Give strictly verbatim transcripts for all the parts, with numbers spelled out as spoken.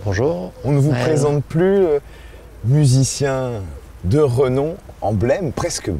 Bonjour. On ne vous Euh, présente plus euh, musicien de renom, emblème presque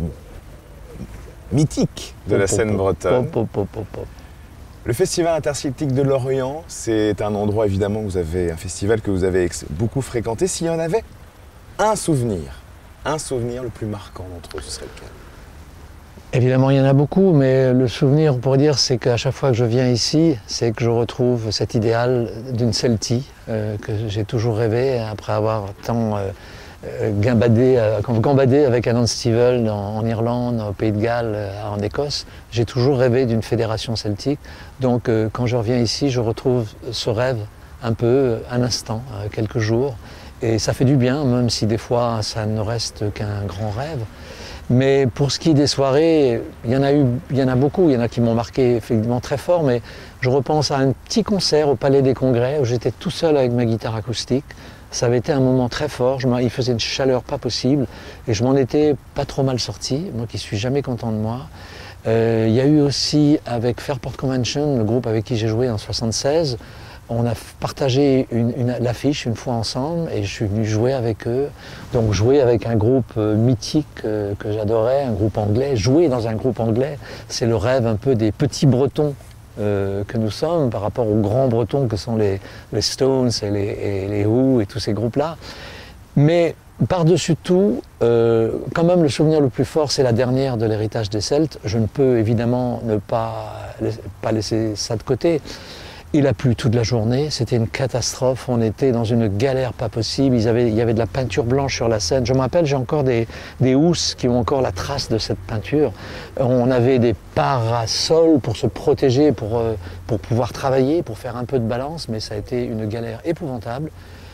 mythique de la pop, scène pop, bretonne. pop, pop, pop, pop. Le Festival interceltique de Lorient, c'est un endroit évidemment où vous avez un festival que vous avez ex- beaucoup fréquenté. S'il y en avait un souvenir, un souvenir le plus marquant d'entre eux, ce serait lequel? Évidemment, il y en a beaucoup, mais le souvenir, on pourrait dire, c'est qu'à chaque fois que je viens ici, c'est que je retrouve cet idéal d'une Celtie euh, que j'ai toujours rêvé après avoir tant euh, euh, gambadé, euh, gambadé avec Alan Stivell en, en Irlande, au Pays de Galles, euh, en Écosse. J'ai toujours rêvé d'une fédération celtique. Donc, euh, quand je reviens ici, je retrouve ce rêve un peu, un instant, euh, quelques jours. Et ça fait du bien, même si des fois ça ne reste qu'un grand rêve. Mais pour ce qui est des soirées, il y en a eu, il y en a beaucoup, il y en a qui m'ont marqué effectivement très fort, mais je repense à un petit concert au Palais des Congrès où j'étais tout seul avec ma guitare acoustique. Ça avait été un moment très fort, je il faisait une chaleur pas possible et je m'en étais pas trop mal sorti, moi qui suis jamais content de moi. Euh, il y a eu aussi avec Fairport Convention, le groupe avec qui j'ai joué en soixante-seize, on a partagé une, une, l'affiche une fois ensemble et je suis venu jouer avec eux. Donc jouer avec un groupe euh, mythique euh, que j'adorais, un groupe anglais. Jouer dans un groupe anglais, c'est le rêve un peu des petits Bretons euh, que nous sommes par rapport aux grands Bretons que sont les, les Stones et les, et les Who et tous ces groupes-là. Mais par-dessus tout, euh, quand même le souvenir le plus fort, c'est la dernière de l'héritage des Celtes. Je ne peux évidemment ne pas, pas laisser ça de côté. Il a plu toute la journée, c'était une catastrophe, on était dans une galère pas possible, Ils avaient, il y avait de la peinture blanche sur la scène. Je me rappelle, j'ai encore des, des housses qui ont encore la trace de cette peinture. On avait des parasols pour se protéger, pour, euh, pour pouvoir travailler, pour faire un peu de balance, mais ça a été une galère épouvantable.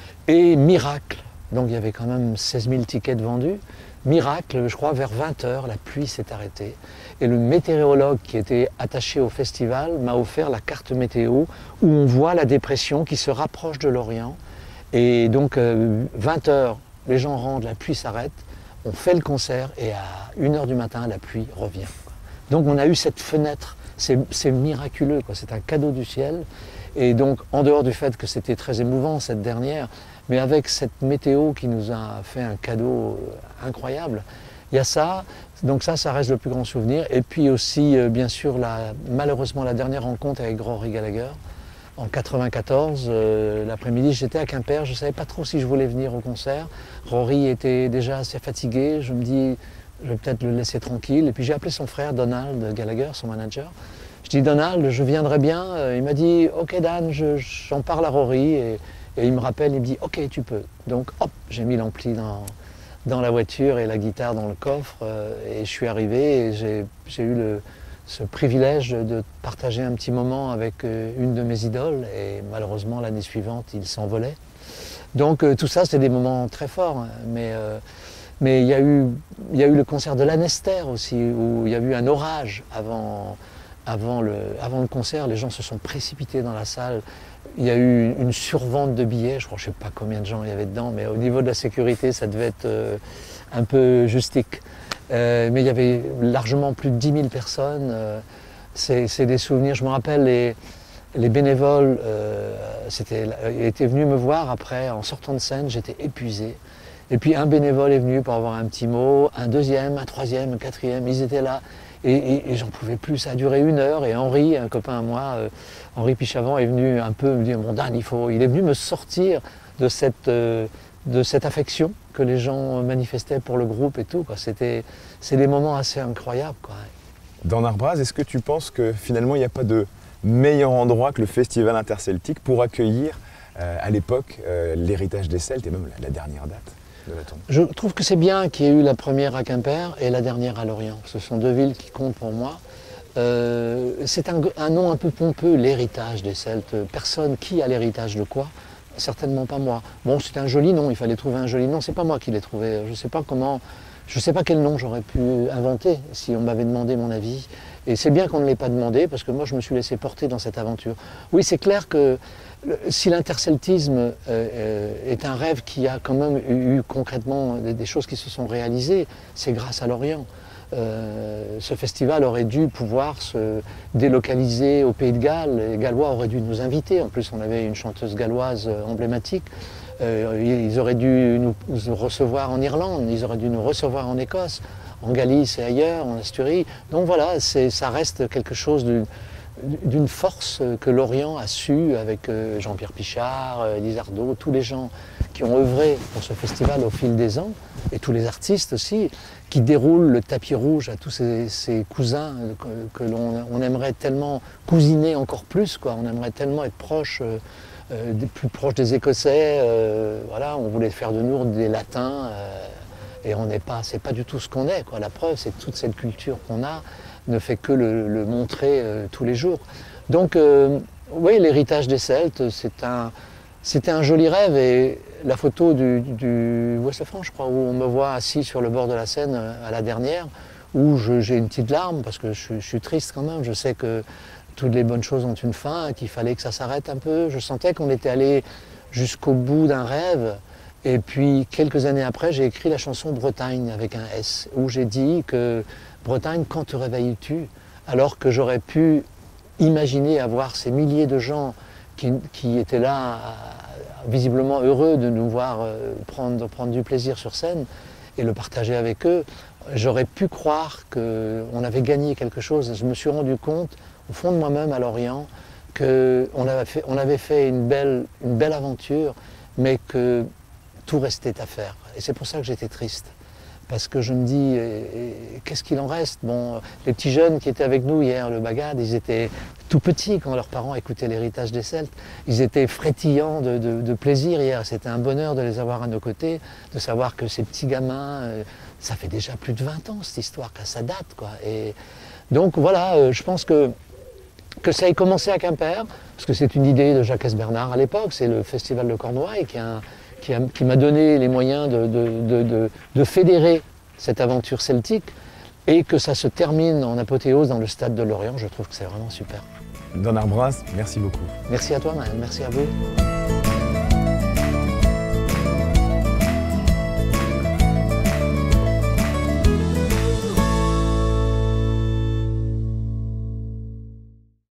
Et miracle, donc il y avait quand même seize mille tickets vendus. Miracle, je crois, vers vingt heures, la pluie s'est arrêtée. Et le météorologue qui était attaché au festival m'a offert la carte météo où on voit la dépression qui se rapproche de l'Orient. Et donc, euh, vingt heures, les gens rentrent, la pluie s'arrête, on fait le concert et à une heure du matin, la pluie revient. Donc, on a eu cette fenêtre, c'est, c'est miraculeux, quoi. C'est un cadeau du ciel. Et donc, en dehors du fait que c'était très émouvant, cette dernière, mais avec cette météo qui nous a fait un cadeau incroyable, il y a ça, donc ça, ça reste le plus grand souvenir. Et puis aussi, euh, bien sûr, la, malheureusement, la dernière rencontre avec Rory Gallagher, en quatre-vingt-quatorze, euh, l'après-midi, j'étais à Quimper, je ne savais pas trop si je voulais venir au concert. Rory était déjà assez fatigué, je me dis, je vais peut-être le laisser tranquille. Et puis j'ai appelé son frère, Donald Gallagher, son manager. Je dis, Donald, je viendrai bien. Il m'a dit, ok Dan, je, j'en parle à Rory. Et, et il me rappelle, il me dit, ok, tu peux. Donc hop, j'ai mis l'ampli dans... dans la voiture et la guitare dans le coffre euh, et je suis arrivé et j'ai, j'ai eu le, ce privilège de, de partager un petit moment avec euh, une de mes idoles et malheureusement l'année suivante il s'envolait. Donc euh, tout ça c'est des moments très forts, hein, mais euh, mais il y a eu il y a eu le concert de Lanester aussi où il y a eu un orage avant avant le avant le concert, les gens se sont précipités dans la salle. Il y a eu une survente de billets, je crois, je ne sais pas combien de gens il y avait dedans, mais au niveau de la sécurité, ça devait être euh, un peu justique. Euh, mais il y avait largement plus de dix mille personnes. Euh, c'est, c'est des souvenirs. Je me rappelle, les, les bénévoles euh, c'était, étaient venus me voir après, en sortant de scène, j'étais épuisé. Et puis un bénévole est venu pour avoir un petit mot, un deuxième, un troisième, un quatrième, ils étaient là. Et, et, et j'en pouvais plus, ça a duré une heure et Henri, un copain à moi, euh, Henri Pichavant est venu un peu me dire, bon Dan, il faut, il est venu me sortir de cette, euh, de cette affection que les gens manifestaient pour le groupe et tout, quoi. C'était, c'est des moments assez incroyables, quoi. Dans Narbraz, est-ce que tu penses que finalement il n'y a pas de meilleur endroit que le Festival interceltique pour accueillir euh, à l'époque euh, l'héritage des Celtes et même la, la dernière date? Je trouve que c'est bien qu'il y ait eu la première à Quimper et la dernière à Lorient. Ce sont deux villes qui comptent pour moi. Euh, c'est un, un nom un peu pompeux, l'héritage des Celtes. Personne qui a l'héritage de quoi? Certainement pas moi. Bon, c'est un joli nom, il fallait trouver un joli nom. C'est pas moi qui l'ai trouvé. Je sais pas comment, je sais pas quel nom j'aurais pu inventer si on m'avait demandé mon avis. Et c'est bien qu'on ne l'ait pas demandé parce que moi je me suis laissé porter dans cette aventure. Oui, c'est clair que si l'interceltisme euh, est un rêve qui a quand même eu, eu concrètement des, des choses qui se sont réalisées, c'est grâce à l'Orient. euh, ce festival aurait dû pouvoir se délocaliser au Pays de Galles. Les Gallois auraient dû nous inviter. En plus, on avait une chanteuse galloise emblématique. Euh, ils auraient dû nous, nous recevoir en Irlande, ils auraient dû nous recevoir en Écosse, en Galice et ailleurs, en Asturie. Donc voilà, ça reste quelque chose d'une d'une force que l'Orient a su avec euh, Jean-Pierre Pichard, euh, Lise Ardo, tous les gens qui ont œuvré pour ce festival au fil des ans, et tous les artistes aussi, qui déroulent le tapis rouge à tous ces, ces cousins que, que l'on on aimerait tellement cousiner encore plus, quoi. On aimerait tellement être proche, euh, euh, plus proche des Écossais. Euh, voilà, on voulait faire de nous des Latins, euh, et on n'est pas, c'est pas du tout ce qu'on est, quoi. La preuve, c'est que toute cette culture qu'on a ne fait que le, le montrer euh, tous les jours. Donc, euh, oui, l'héritage des Celtes, c'est un, c'était un joli rêve. Et la photo du, du Ouest France, je crois, où on me voit assis sur le bord de la Seine à la dernière, où j'ai une petite larme, parce que je, je suis triste quand même. Je sais que toutes les bonnes choses ont une fin, qu'il fallait que ça s'arrête un peu. Je sentais qu'on était allé jusqu'au bout d'un rêve. Et puis, quelques années après, j'ai écrit la chanson Bretagne avec un S, où j'ai dit que Bretagne, quand te réveilles-tu? Alors que j'aurais pu imaginer avoir ces milliers de gens qui, qui étaient là, visiblement heureux de nous voir prendre, prendre du plaisir sur scène et le partager avec eux, j'aurais pu croire qu'on avait gagné quelque chose. Je me suis rendu compte, au fond de moi-même à Lorient, qu'on avait fait, on avait fait une belle, une belle aventure, mais que tout restait à faire. Et c'est pour ça que j'étais triste. Parce que je me dis, qu'est-ce qu'il en reste? Bon, les petits jeunes qui étaient avec nous hier, le Bagad, ils étaient tout petits quand leurs parents écoutaient l'héritage des Celtes. Ils étaient frétillants de, de, de plaisir hier. C'était un bonheur de les avoir à nos côtés, de savoir que ces petits gamins, euh, ça fait déjà plus de vingt ans cette histoire, que ça date, quoi. Et donc voilà, euh, je pense que, que ça ait commencé à Quimper, parce que c'est une idée de Jacques Bernard à l'époque, c'est le festival de Cornouailles qui a un, qui m'a donné les moyens de, de, de, de, de fédérer cette aventure celtique, et que ça se termine en apothéose dans le stade de Lorient, je trouve que c'est vraiment super. Don Arbras, merci beaucoup. Merci à toi, Maël, merci à vous.